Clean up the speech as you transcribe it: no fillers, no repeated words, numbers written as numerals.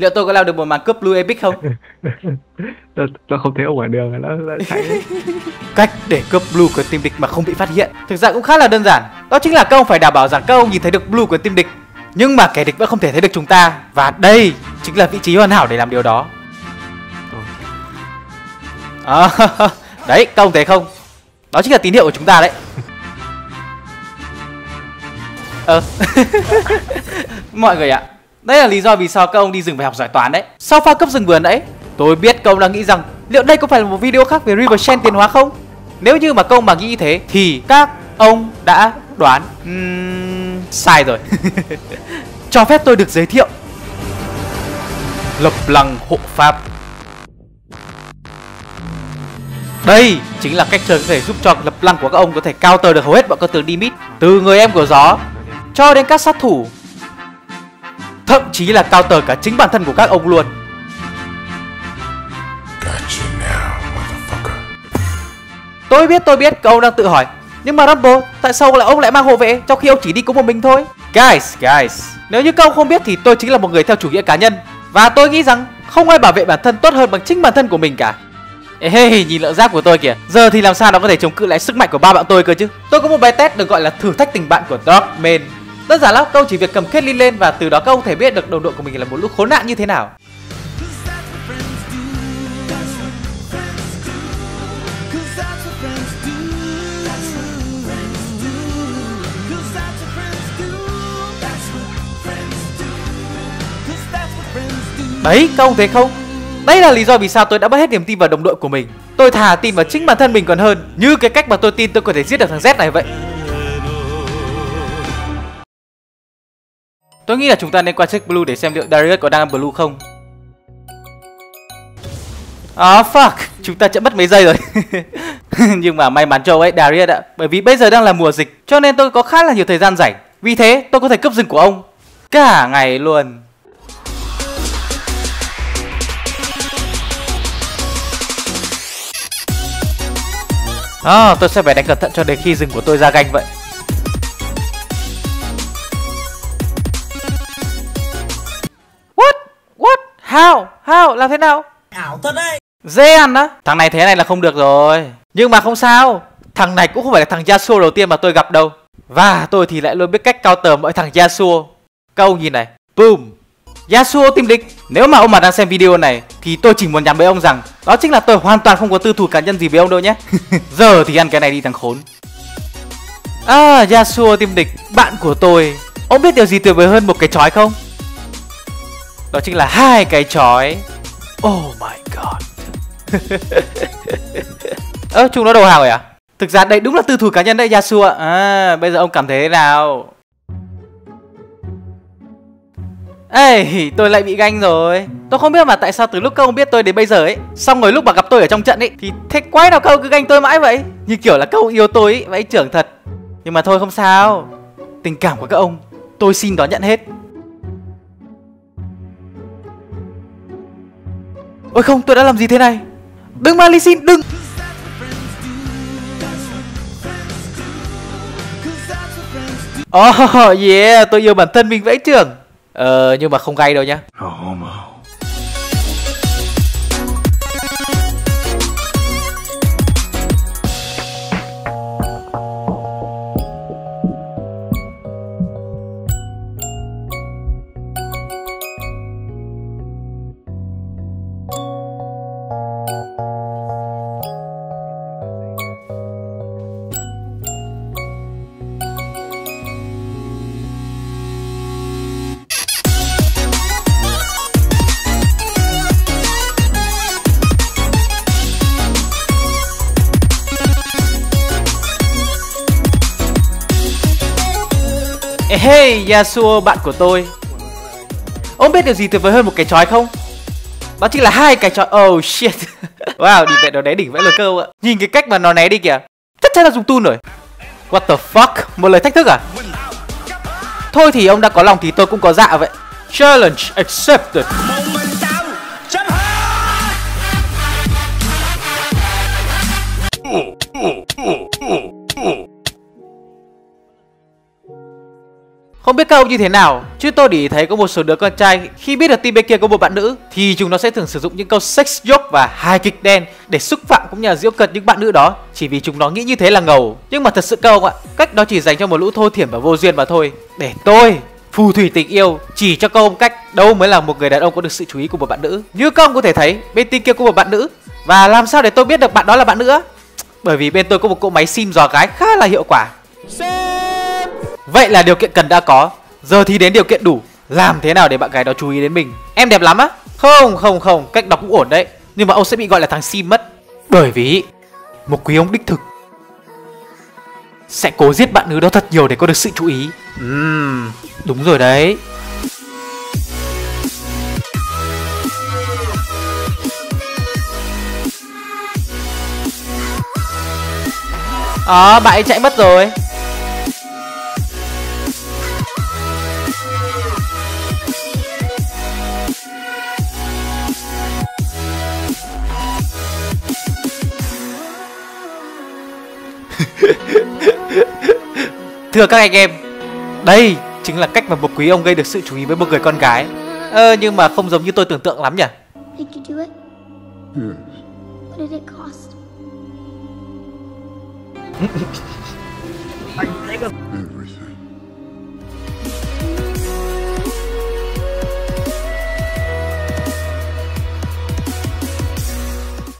Liệu tôi có làm được một màn cướp blue epic không? Tôi không thấy ông ở đường, nó chạy. Cách để cướp blue của team địch mà không bị phát hiện thực ra cũng khá là đơn giản. Đó chính là các ông phải đảm bảo rằng các ông nhìn thấy được blue của team địch, nhưng mà kẻ địch vẫn không thể thấy được chúng ta. Và đây chính là vị trí hoàn hảo để làm điều đó. Đấy, các ông thấy không? Đó chính là tín hiệu của chúng ta đấy. Mọi người ạ, đây là lý do vì sao các ông đi rừng phải học giỏi toán đấy. Sau pha cấp rừng vừa nãy, tôi biết các ông đang nghĩ rằng liệu đây có phải là một video khác về River Shen tiến hóa không? Nếu như mà các ông mà nghĩ thế thì các ông đã đoán sai rồi. Cho phép tôi được giới thiệu Lập Lăng Hộ Pháp. Đây chính là cách chơi có thể giúp cho lập lăng của các ông có thể counter được hầu hết bọn con tướng Dimit, từ người em của gió cho đến các sát thủ, thậm chí là counter cả chính bản thân của các ông luôn. Tôi biết các ông đang tự hỏi, nhưng mà Rumble, tại sao ông lại mang hộ vệ trong khi ông chỉ đi có một mình thôi? Guys, nếu như các ông không biết thì tôi chính là một người theo chủ nghĩa cá nhân, và tôi nghĩ rằng không ai bảo vệ bản thân tốt hơn bằng chính bản thân của mình cả. Ê, nhìn lượng giáp của tôi kìa. Giờ thì làm sao nó có thể chống cự lại sức mạnh của ba bạn tôi cơ chứ? Tôi có một bài test được gọi là thử thách tình bạn của Darkman. Đơn giản lắm, các ông chỉ việc cầm Caitlyn lên và từ đó các ông thể biết được đồng đội của mình là một lũ khốn nạn như thế nào. Đấy, các ông thấy không? Đấy là lý do vì sao tôi đã mất hết niềm tin vào đồng đội của mình. Tôi thà tin vào chính bản thân mình còn hơn, như cái cách mà tôi tin tôi có thể giết được thằng Z này vậy. Tôi nghĩ là chúng ta nên qua check blue để xem liệu Darius có đang blue không. Fuck, chúng ta chậm mất mấy giây rồi. Nhưng mà may mắn cho ấy Darius ạ, bởi vì bây giờ đang là mùa dịch, cho nên tôi có khá là nhiều thời gian rảnh. Vì thế tôi có thể cướp rừng của ông cả ngày luôn. Tôi sẽ phải đánh cẩn thận cho đến khi rừng của tôi ra ganh vậy. What? How? Làm thế nào? Ảo thật đấy. Dễ ăn á? Thằng này thế này là không được rồi. Nhưng mà không sao, thằng này cũng không phải là thằng Yasuo đầu tiên mà tôi gặp đâu. Và tôi thì lại luôn biết cách counter mọi thằng Yasuo. Các ông nhìn này, boom, Yasuo team địch. Nếu mà ông mà đang xem video này thì tôi chỉ muốn nhắn với ông rằng đó chính là tôi hoàn toàn không có tư thù cá nhân gì với ông đâu nhé. Giờ thì ăn cái này đi thằng khốn. Yasuo team địch, bạn của tôi. Ông biết điều gì tuyệt vời hơn một cái chói không? Đó chính là 2 cái chói. Oh my god. Chúng nó đầu hàng rồi à? Thực ra đây đúng là tư thù cá nhân đấy Yasuo. Bây giờ ông cảm thấy thế nào? Ê, tôi lại bị ganh rồi. Tôi không biết mà tại sao từ lúc các ông biết tôi đến bây giờ ấy, xong rồi lúc mà gặp tôi ở trong trận ấy thì thế quái nào các ông cứ ganh tôi mãi vậy? Như kiểu là các ông yêu tôi ấy, vậy trưởng thật. Nhưng mà thôi không sao, tình cảm của các ông tôi xin đón nhận hết. Ôi không, tôi đã làm gì thế này? Đừng mà Lee Sin, đừng. Yeah, tôi yêu bản thân mình vẫy trưởng. Nhưng mà không gay đâu nhá. Hey Yasuo, bạn của tôi. Ông biết điều gì tuyệt vời hơn một cái chói không? Đó chính là 2 cái chói. Oh shit. Wow, đi vậy nó né đỉnh vãi lờ câu ạ. Nhìn cái cách mà nó né đi kìa, chắc chắn là dùng tool rồi. What the fuck? Một lời thách thức à? Thôi thì ông đã có lòng thì tôi cũng có dạ vậy. Challenge accepted. Không biết các ông như thế nào, chứ tôi để ý thấy có một số đứa con trai khi biết được team bên kia có một bạn nữ thì chúng nó sẽ thường sử dụng những câu sex joke và hài kịch đen để xúc phạm cũng như là giễu cợt những bạn nữ đó, chỉ vì chúng nó nghĩ như thế là ngầu. Nhưng mà thật sự các ông ạ, cách đó chỉ dành cho một lũ thô thiển và vô duyên mà thôi. Để tôi phù thủy tình yêu chỉ cho các ông cách đâu mới là một người đàn ông có được sự chú ý của một bạn nữ. Như các ông có thể thấy, bên team kia có một bạn nữ, và làm sao để tôi biết được bạn đó là bạn nữ á? Bởi vì bên tôi có một cỗ máy sim dò gái khá là hiệu quả. Vậy là điều kiện cần đã có, giờ thì đến điều kiện đủ. Làm thế nào để bạn gái đó chú ý đến mình? Em đẹp lắm á? Không, cách đó cũng ổn đấy. Nhưng mà ông sẽ bị gọi là thằng sim mất. Bởi vì một quý ông đích thực sẽ cố giết bạn nữ đó thật nhiều để có được sự chú ý. Đúng rồi đấy. Bạn ấy chạy mất rồi. Thưa các anh em, đây chính là cách mà một quý ông gây được sự chú ý với một người con gái. Nhưng mà không giống như tôi tưởng tượng lắm nhỉ. Did you do it? Yes. What did it cost? Everything.